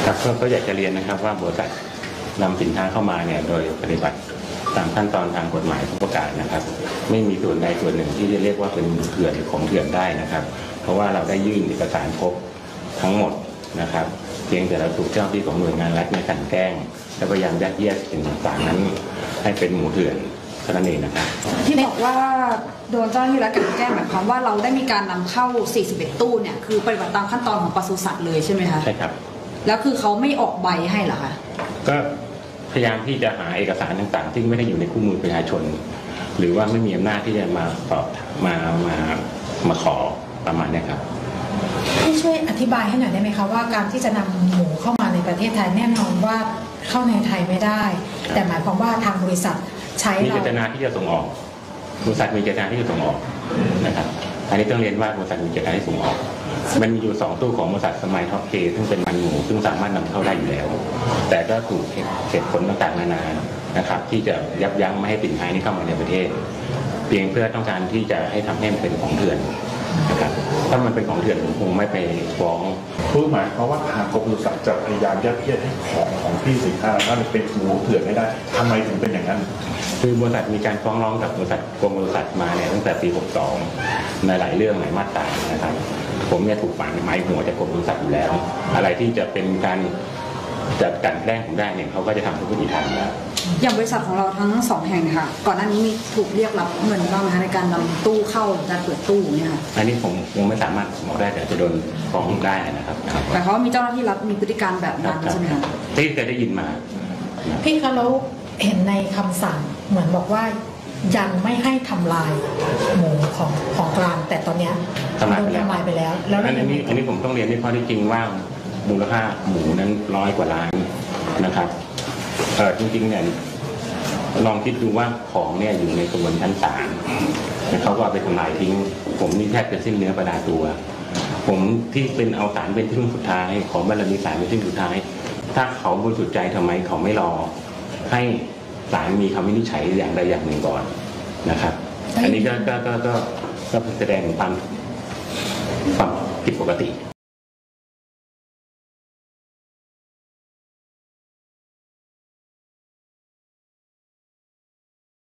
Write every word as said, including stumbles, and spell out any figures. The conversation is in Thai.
ครับก็อยากจะเรียนนะครับว่าบริษัทนำสินค้าเข้ามาเนี่ยโดยปฏิบัติตามขั้นตอนทางกฎหมายทุกประการนะครับไม่มีส่วนใดส่วนหนึ่งที่จะเรียกว่าเป็นเถื่อนหรือของเถื่อนได้นะครับเพราะว่าเราได้ยื่นเอกสารครบทั้งหมดนะครับเพียงแต่เราถูกเจ้าหน้าที่ของหน่วยงานรัฐในการแกล้งและพยายามยัดเยียดสิ่งต่างๆนั้นให้เป็นหมูเถื่อนเท่านั้นเองนะครับที่บอกว่าโดนเจ้าหน้าที่รัฐกลั่นแกล้งหมายความว่าเราได้มีการนำเข้าสี่สิบเอ็ดตู้เนี่ยคือปฏิบัติตามขั้นตอนของปศุสัตว์เลยใช่ไหมคะใช่ครับแล้วคือเขาไม่ออกใบให้เหรอคะก็พยายามที่จะหาเอกสารต่างๆที่ไม่ได้อยู่ในคู่มือประชาชนหรือว่าไม่มีอำนาจที่จะมาตอบมามามาขอประมาณนี้ครับพี่ช่วยอธิบายให้หน่อยได้ไหมคะว่าการที่จะนำหมูเข้ามาในประเทศไทยแน่นอนว่าเข้าในไทยไม่ได้แต่หมายความว่าทางบริษัทใช้มีเจตนาที่จะส่งออกบริษัทมีเจตนาที่จะส่งออกนะครับอันนี้ต้องเรียนว่าบริษัทมีเจตนาที่ส่งออกมันมีอยู่สองตู้ของบริษัทสมัยท็อปเคซึ่งเป็นมันหมูซึ่งสามารถนำเข้าได้อยู่แล้วแต่ก็ถูกเหตุผลต่างๆนานานะครับที่จะยับยั้งไม่ให้สินค้านี้เข้ามาในประเทศเพียงเพื่อต้องการที่จะให้ทำให้มันเป็นของเถื่อนนะครับถ้ามันเป็นของเถื่อนผมคงไม่ไปฟ้องผู้หมายเพราะว่าทางกรมปศุสัตว์จะพยายามยัดเยียดให้ของของที่สินค้าถ้าเป็นหมูเถื่อนไม่ได้ทำไมถึงเป็นอย่างนั้นคือบริษัทมีการฟ้องร้องกับบริษัทกรมปศุสัตว์มาเนี่ยตั้งแต่ปีหกสองในหลายเรื่องหลายมาตรานะครับผมเนี่ยถูกฝังไม้หัวจากกรมปศุสัตว์อยู่แล้วอะไรที่จะเป็นการจัดการแกล้งผมได้เนี่ยเขาก็จะทำทุกวิธีทางแล้วอย่างบริษัทของเราทั้งสองแห่งค่ะก่อนหน้านี้มีถูกเรียกรับเงินบ้างไหมคะในการนำตู้เข้าการเปิดตู้เนี่ยค่ะอันนี้ผมคงไม่สามารถบอกได้แต่จะโดนฟ้องได้นะครับแต่เขามีเจ้าหน้าที่รัฐมีพฤติการแบบนั้นใช่ไหมคะที่เคยได้ยินมาพี่คะแล้วเห็นในคำสั่งเหมือนบอกว่ายังไม่ให้ทำลายหมูของของกลางแต่ตอนนี้ทำลายไปแล้วทำลายไปแล้วแล้วอันนี้อันนี้ผมต้องเรียนในข้อที่จริงว่ามูลค่าหมูนั้นร้อยกว่าล้านนะครับเออจริงๆเนี่ยลองคิดดูว่าของเนี่ยอยู่ในกระบวนชั้นศาลเขาก็เอาไปทำลายทิ้งผมนี่แทบจะสิ้นเนื้อประดาตัวผมที่เป็นเอาสารเป็นที่สุดท้ายของบารมีสารเป็นที่สุดท้ายถ้าเขาบริสุทธิ์ใจทำไมเขาไม่รอให้ศาลมีคำวินิจฉัยอย่างใดอย่างหนึ่งก่อนนะครับอันนี้ก็ก็ก็ก็แสดงความความผิดปกติ